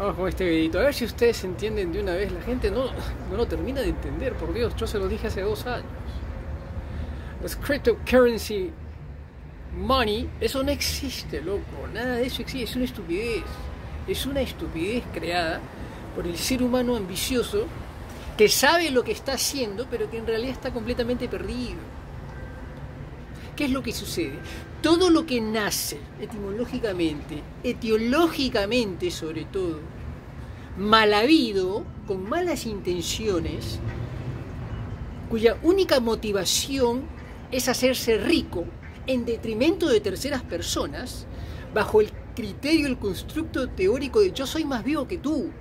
Vamos con este videito, a ver si ustedes entienden de una vez. La gente no lo termina de entender, por Dios, yo se lo dije hace 2 años. Los cryptocurrency money, eso no existe, loco, nada de eso existe, es una estupidez. Es una estupidez creada por el ser humano ambicioso que sabe lo que está haciendo, pero que en realidad está completamente perdido. ¿Qué es lo que sucede? Todo lo que nace etimológicamente, etiológicamente sobre todo, mal habido, con malas intenciones, cuya única motivación es hacerse rico en detrimento de terceras personas, bajo el criterio, el constructo teórico de yo soy más vivo que tú.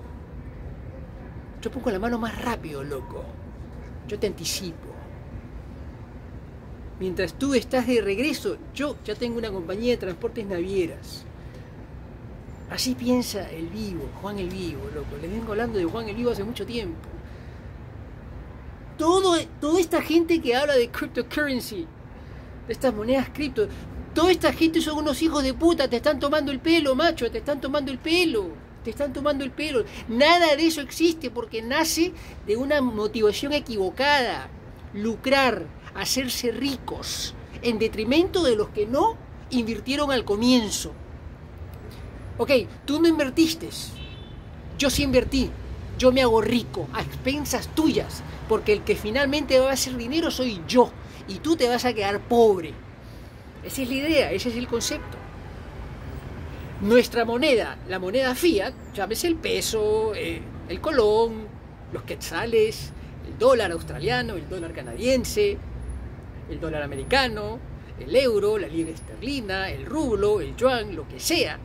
Yo pongo la mano más rápido, loco. Yo te anticipo. Mientras tú estás de regreso, yo ya tengo una compañía de transportes navieras. Así piensa el Vivo, Juan el Vivo, loco. Les vengo hablando de Juan el Vivo hace mucho tiempo. Toda esta gente que habla de cryptocurrency, de estas monedas cripto, toda esta gente son unos hijos de puta, te están tomando el pelo, macho, te están tomando el pelo. Te están tomando el pelo. Nada de eso existe porque nace de una motivación equivocada. Lucrar, hacerse ricos, en detrimento de los que no invirtieron al comienzo. Ok, tú no invertiste, yo sí invertí, yo me hago rico a expensas tuyas, porque el que finalmente va a hacer dinero soy yo, y tú te vas a quedar pobre. Esa es la idea, ese es el concepto. Nuestra moneda, la moneda fiat, llámese el peso, el colón, los quetzales, el dólar australiano, el dólar canadiense, el dólar americano, el euro, la libra esterlina, el rublo, el yuan, lo que sea,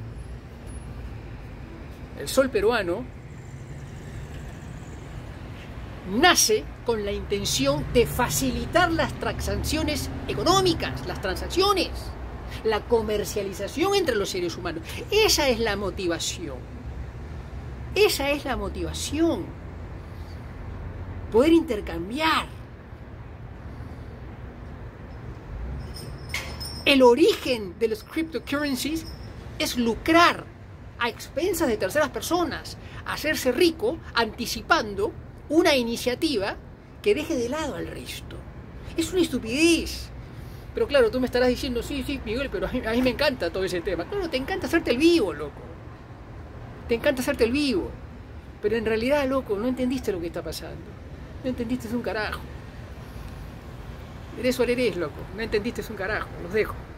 el sol peruano, nace con la intención de facilitar las transacciones económicas, las transacciones, la comercialización entre los seres humanos. Esa es la motivación. Esa es la motivación. Poder intercambiar. El origen de los cryptocurrencies es lucrar a expensas de terceras personas, hacerse rico anticipando una iniciativa que deje de lado al resto. Es una estupidez. Pero claro, tú me estarás diciendo, sí, Miguel, pero a mí me encanta todo ese tema. Claro, te encanta hacerte el vivo, loco. Te encanta hacerte el vivo. Pero en realidad, loco, no entendiste lo que está pasando. No entendiste un carajo. Eres o eres, loco. No entendiste un carajo. Los dejo.